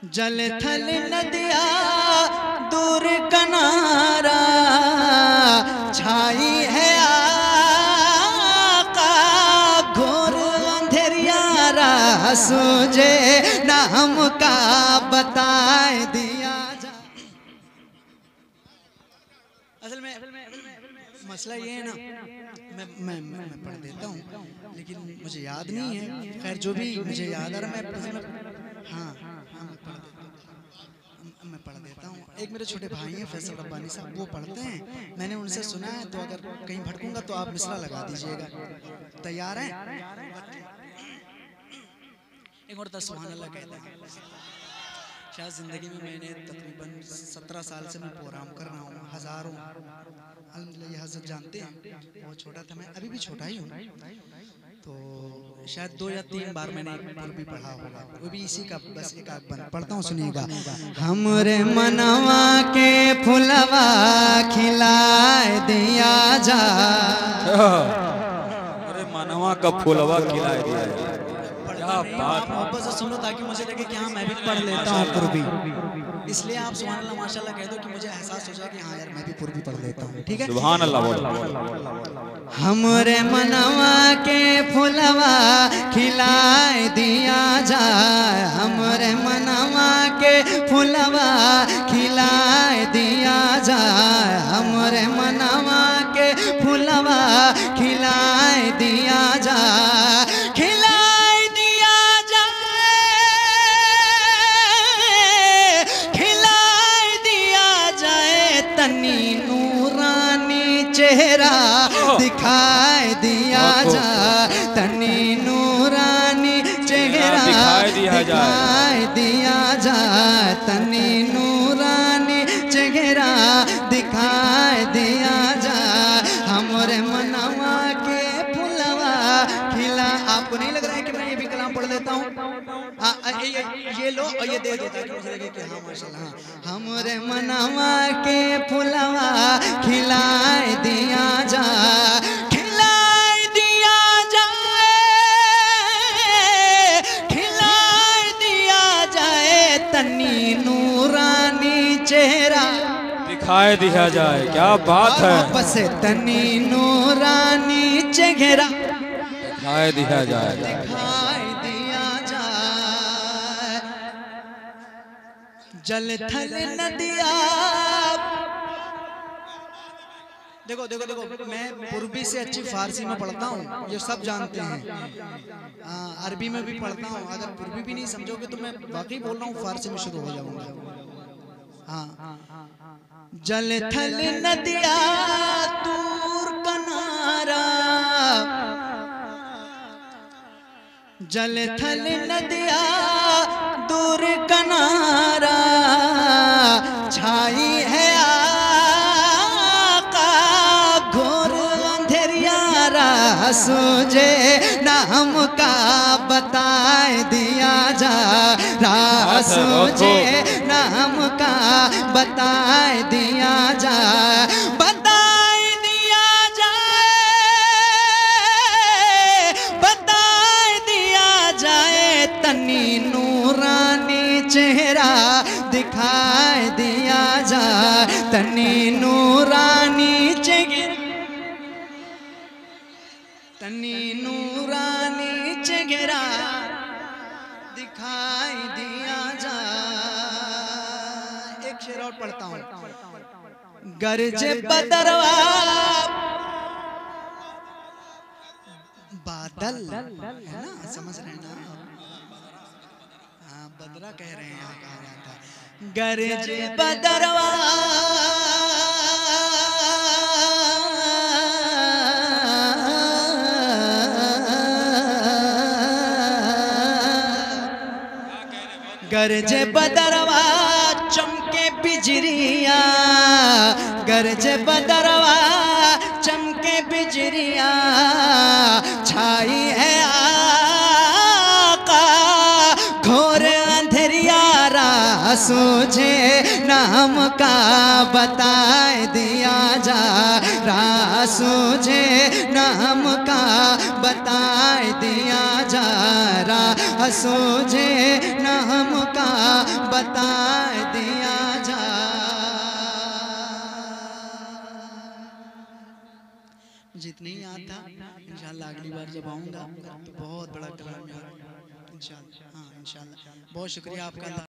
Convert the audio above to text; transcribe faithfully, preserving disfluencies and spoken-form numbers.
जल थल नदिया दूर कनारा छाई है आका घोर अंधेरियारा सूझे नाम का बताए दिया जा। असल में मसला ये है ना, मैं मैं मैं, मैं पढ़ देता हूँ लेकिन मुझे याद नहीं है। खैर जो भी मुझे याद आ रहा मैं हाँ हाँ मैं पढ़ देता हूँ मैं पढ़ देता हूँ। एक मेरे छोटे भाई हैं फैसल रब्बानी साहब, वो पढ़ते हैं, मैंने उनसे सुना है, तो अगर कहीं भटकूंगा तो आप मिसरा लगा दीजिएगा। तैयार हैं? एक और सुभान अल्लाह कहता है। शायद ज़िंदगी में मैंने तकरीबन सत्रह साल से मैं प्रोग्राम कर रहा हूँ, हज़ारों अल्हम्दुलिल्लाह हज़रत जानते हैं, बहुत छोटा था मैं, अभी भी छोटा ही हूँ, तो शायद दो या तीन बार मैंने भी पढ़ा होगा, वो भी इसी का बस एक आध बन पढ़ता हूँ, सुनिएगा। हमरे मनवा के फुलवा खिलाए दिया जा, अरे मनवा का फुलवा खिलाए दिया जा, क्या बात है। वापस सुनो ताकि मुझे लगे कि हाँ मैं भी पढ़ लेता हूँ पूर्वी, इसलिए आप सुभान अल्लाह माशाल्लाह कह दो कि मुझे एहसास हो जाए कि हाँ यार मैं भी पूर्वी पढ़ लेता हूँ। ठीक है, सुभान अल्लाह। हमरे मनवा के फुलवा खिलाए दिया जाए, हमरे मनवा के फुलवा खिलाए दिया जाए, हमरे मनवा के फुलवा खिलाए दिया जाए, खिलाए दिया जाए, खिलाए दिया जाए, तनी नूरानी चेहरा दिखाई दिया जा, तनी नूरानी चेहरा दिखाई दिया जा, तनी नूरानी चेहरा दिखाई दिया जा, हमरे मनवा के फुलवा खिला। आपको नहीं लग रहा है कि मैं ये भी कलाम पढ़ लेता हूँ? ये, ये, ये लो और ये दे दो ताकि मुझे लगे कि हाँ माशाल्लाह। हमरे मनवा के फुलवा खिलाए दिया जा, खिलाए दिया जाए, खिलाए दिया जाए, तनी नूरानी चेहरा दिखाई दिया जाए, क्या बात है। वापस तनी नूरानी चेहरा दिखाई दिया जाए, दिखाई दिया जाए, जल थल नदिया। देखो देखो देखो मैं पूर्वी से अच्छी फारसी में पढ़ता हूँ, ये सब जानते हैं, हाँ अरबी में भी पढ़ता हूँ, अगर पूर्वी भी नहीं समझोगे तो मैं वाकई बोल रहा हूँ फारसी में शुरू हो जाऊंगा। हाँ, जल थल नदिया दूर कनारा, जल थल नदिया दूर कनारा छाई है आका घोर अंधेरियारा सूझे नाम का बताए दिया जा, सूझे नाम का बताए दिया जा, बताए दिया जाए, बताए दिया जाए, तनी नूरानी चेहरा दिखाए दिया जा, तनी नूरानी चेहरा, तनी नूरानी चेहरा दिखाई दिया जा। एक शेर और पढ़ता हूँ। गरजे बदरवा बादल है ना, समझ रहे हैं ना, हाँ बदरा कह रहे हैं, यहाँ कहा जाता है गरजे बदरवा गरजे बदरवा चमके बिजरिया, गरजे बदरवा चमके बिजरिया छाई है आका घोर अंधेरियारा सूझे नाम का बताए दिया जा, सूझे नाम का बताए दिया जा, सूझे नाम का बता दिया जा। जितने ही आता इंशाल्लाह अगली बार जब आऊँगा तो बहुत बड़ा कलाम यार इंशाल्लाह। हाँ इंशाल्लाह। बहुत शुक्रिया आपका।